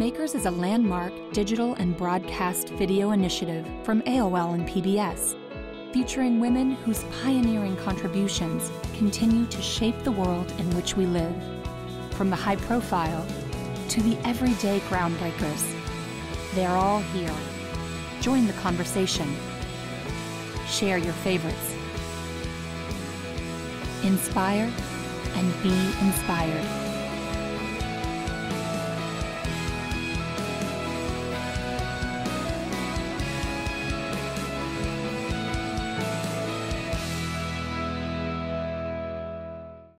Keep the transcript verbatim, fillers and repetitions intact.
Makers is a landmark digital and broadcast video initiative from A O L and P B S, featuring women whose pioneering contributions continue to shape the world in which we live. From the high profile to the everyday groundbreakers, they're all here. Join the conversation. Share your favorites. Inspire and be inspired.